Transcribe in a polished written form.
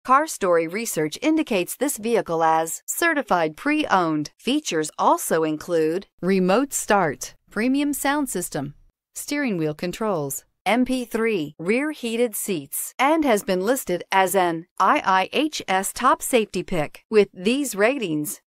Car Story research indicates this vehicle as certified pre-owned. Features also include remote start, premium sound system, steering wheel controls, MP3, rear heated seats, and has been listed as an IIHS top safety pick. With these ratings,